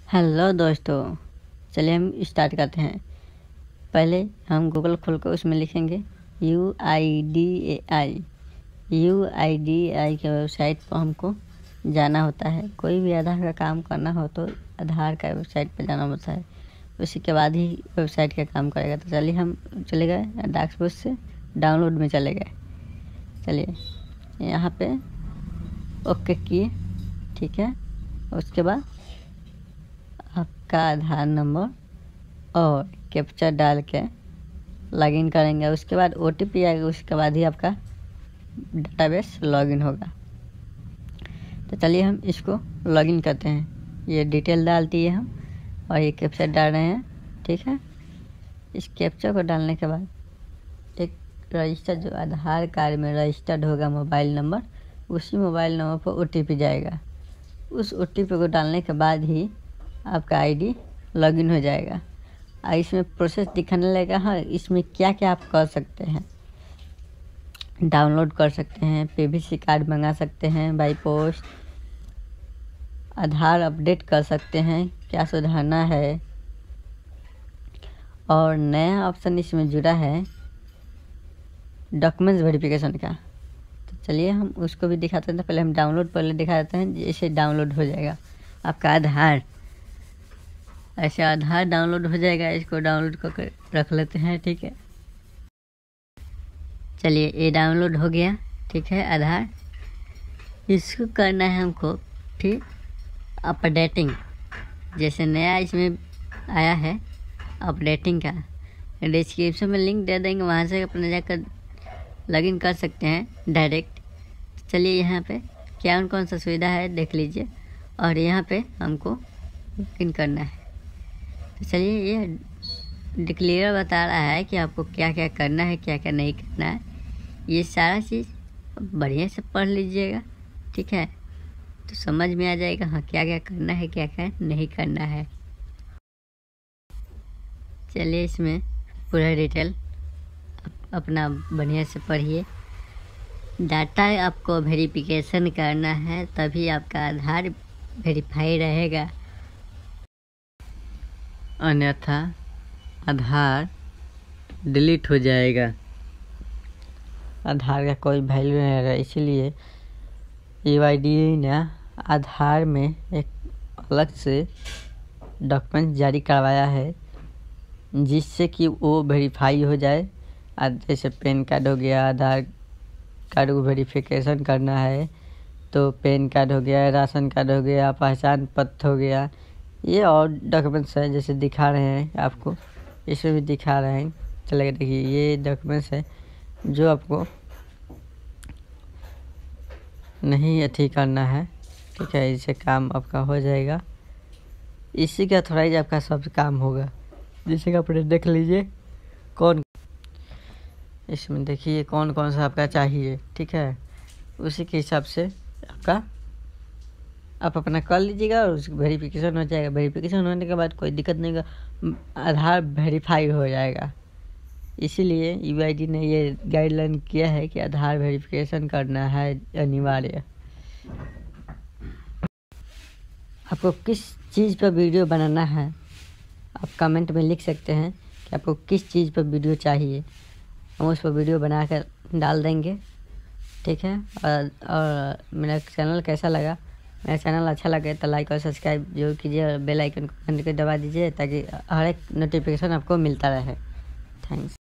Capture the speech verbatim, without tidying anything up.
Hello दोस्तों, चलिए हम स्टार्ट करते हैं। पहले हम गूगल खोल कर उसमें लिखेंगे U I D A I. U I D A I के वेबसाइट पर हमको जाना होता है। कोई भी आधार का काम करना हो तो आधार का वेबसाइट पर जाना होता है, उसी के बाद ही वेबसाइट का काम करेगा। तो चलिए हम चले गए डैशबोर्ड से डाउनलोड में चले गए। चलिए यहाँ पे ओके किए, ठीक है। उसके बाद आपका आधार नंबर और कैप्चा डाल के लॉगिन करेंगे। उसके बाद ओ टी पी आएगा, उसके बाद ही आपका डेटाबेस लॉगिन होगा। तो चलिए हम इसको लॉगिन करते हैं। ये डिटेल डालती है हम और ये कैप्चा डाल रहे हैं, ठीक है। इस कैप्चा को डालने के बाद एक रजिस्टर जो आधार कार्ड में रजिस्टर्ड होगा मोबाइल नंबर, उसी मोबाइल नंबर पर ओ टी पी जाएगा। उस ओ टी पी को डालने के बाद ही आपका आईडी लॉगिन हो जाएगा। और इसमें प्रोसेस दिखाने लगेगा। हाँ, इसमें क्या क्या आप कर सकते हैं, डाउनलोड कर सकते हैं, पी वी सी कार्ड मंगा सकते हैं बाई पोस्ट, आधार अपडेट कर सकते हैं, क्या सुधारना है। और नया ऑप्शन इसमें जुड़ा है डॉक्यूमेंट्स वेरिफिकेशन का। तो चलिए हम उसको भी दिखाते हैं। पहले हम डाउनलोड पहले दिखा देते हैं। जैसे डाउनलोड हो जाएगा आपका आधार, ऐसे आधार डाउनलोड हो जाएगा। इसको डाउनलोड करके रख लेते हैं, ठीक है। चलिए ये डाउनलोड हो गया, ठीक है आधार। इसको करना है हमको फिर अपडेटिंग, जैसे नया इसमें आया है अपडेटिंग का। डिस्क्रिप्शन में लिंक दे देंगे, वहाँ से अपने जाकर लॉगिन कर सकते हैं डायरेक्ट। चलिए यहाँ पे क्या कौन कौन सा सुविधा है देख लीजिए, और यहाँ पे हमको लॉगिन करना है। तो चलिए ये डिक्लेयर बता रहा है कि आपको क्या क्या करना है, क्या क्या नहीं करना है। ये सारा चीज़ बढ़िया से पढ़ लीजिएगा, ठीक है। तो समझ में आ जाएगा हाँ क्या क्या करना है, क्या क्या नहीं करना है। चलिए इसमें पूरा डिटेल अपना बढ़िया से पढ़िए। डाटा आपको वेरिफिकेशन करना है, तभी आपका आधार वेरीफाई रहेगा, अन्यथा आधार डिलीट हो जाएगा। आधार का कोई वैल्यू नहीं रहेगा। इसीलिए यू आई डी ने आधार में एक अलग से डॉक्यूमेंट जारी करवाया है, जिससे कि वो वेरीफाई हो जाए। जैसे पैन कार्ड हो गया, आधार कार्ड को वेरिफिकेशन करना है तो पैन कार्ड हो गया, राशन कार्ड हो गया, पहचान पत्र हो गया, ये और डॉक्यूमेंट्स हैं जैसे दिखा रहे हैं आपको। इसमें भी दिखा रहे हैं, चलेगा। देखिए ये डॉक्यूमेंट्स है जो आपको नहीं अथी करना है, ठीक है। इससे काम आपका हो जाएगा। इसी का थोड़ा आपका सब काम होगा। जैसे कि अपने देख लीजिए कौन इसमें देखिए कौन कौन सा आपका चाहिए, ठीक है। उसी के हिसाब से आपका आप अपना कर लीजिएगा और उसकी वेरिफिकेशन हो जाएगा। वेरिफिकेशन होने के बाद कोई दिक्कत नहीं होगा, आधार वेरीफाई हो जाएगा। इसीलिए यू आई डी ने ये गाइडलाइन किया है कि आधार वेरिफिकेशन करना है अनिवार्य। आपको किस चीज़ पर वीडियो बनाना है आप कमेंट में लिख सकते हैं कि आपको किस चीज़ पर वीडियो चाहिए, हम उस पर वीडियो बना कर डाल देंगे, ठीक है। और, और मेरा चैनल कैसा लगा, मेरा चैनल अच्छा लगे तो लाइक और सब्सक्राइब जरूर कीजिए, बेल आइकन को घंटे को दबा दीजिए ताकि हर एक नोटिफिकेशन आपको मिलता रहे। थैंक्स।